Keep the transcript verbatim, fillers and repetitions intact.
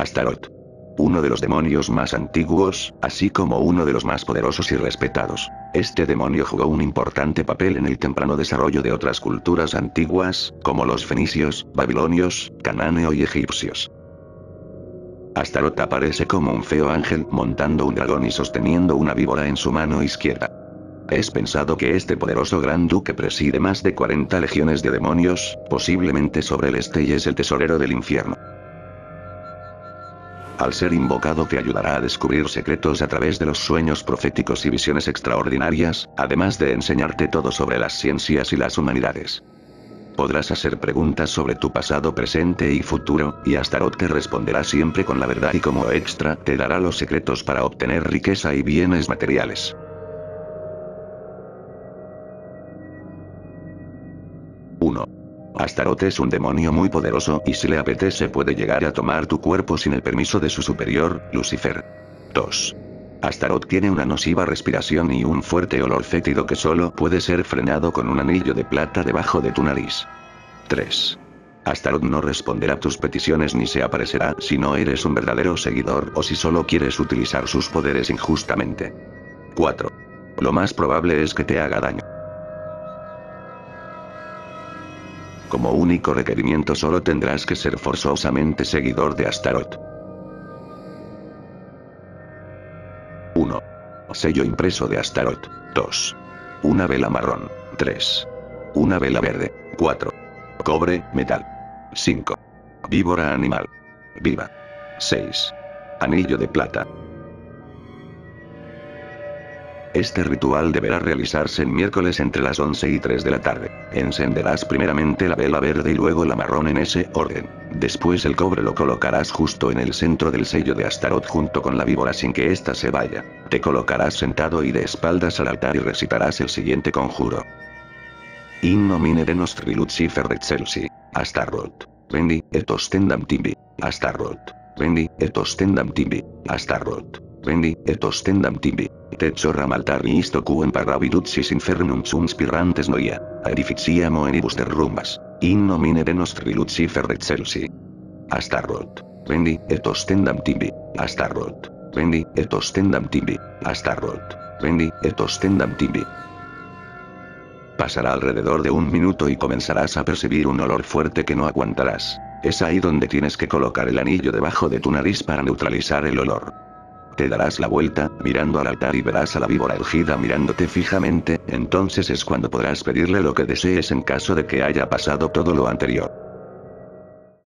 Astaroth. Uno de los demonios más antiguos, así como uno de los más poderosos y respetados. Este demonio jugó un importante papel en el temprano desarrollo de otras culturas antiguas, como los fenicios, babilonios, canáneo y egipcios. Astaroth aparece como un feo ángel montando un dragón y sosteniendo una víbora en su mano izquierda. Es pensado que este poderoso gran duque preside más de cuarenta legiones de demonios, posiblemente sobre el este, y es el tesorero del infierno. Al ser invocado te ayudará a descubrir secretos a través de los sueños proféticos y visiones extraordinarias, además de enseñarte todo sobre las ciencias y las humanidades. Podrás hacer preguntas sobre tu pasado, presente y futuro, y Astaroth te responderá siempre con la verdad, y como extra te dará los secretos para obtener riqueza y bienes materiales. uno. Astaroth es un demonio muy poderoso y si le apetece puede llegar a tomar tu cuerpo sin el permiso de su superior, Lucifer. dos. Astaroth tiene una nociva respiración y un fuerte olor fétido que solo puede ser frenado con un anillo de plata debajo de tu nariz. tres. Astaroth no responderá tus peticiones ni se aparecerá si no eres un verdadero seguidor o si solo quieres utilizar sus poderes injustamente. cuatro. Lo más probable es que te haga daño. Como único requerimiento solo tendrás que ser forzosamente seguidor de Astaroth. uno. Sello impreso de Astaroth. dos. Una vela marrón. tres. Una vela verde. cuatro. Cobre, metal. cinco. Víbora animal. Viva. seis. Anillo de plata. Este ritual deberá realizarse el miércoles entre las once y tres de la tarde. Encenderás primeramente la vela verde y luego la marrón en ese orden. Después el cobre lo colocarás justo en el centro del sello de Astaroth junto con la víbora sin que ésta se vaya. Te colocarás sentado y de espaldas al altar y recitarás el siguiente conjuro. In nomine de nostri Lucifer excelsi. Astaroth. Rendi, et ostendam tibi. Astaroth. Rendi, et ostendam tibi. Astaroth. Rendi, et ostendam tibi. Te chorram altari isto quem parravidutsis infernum sum spirrantes noia. Edificiamo enibus derrumbas. In nomine de nostri Lucifer excelsi. Astaroth. Rendi, et ostendam tibi. Astaroth. Rendi, et ostendam tibi. Astaroth. Rendi, et ostendam tibi. Pasará alrededor de un minuto y comenzarás a percibir un olor fuerte que no aguantarás. Es ahí donde tienes que colocar el anillo debajo de tu nariz para neutralizar el olor. Te darás la vuelta, mirando al altar y verás a la víbora ergida mirándote fijamente, entonces es cuando podrás pedirle lo que desees en caso de que haya pasado todo lo anterior.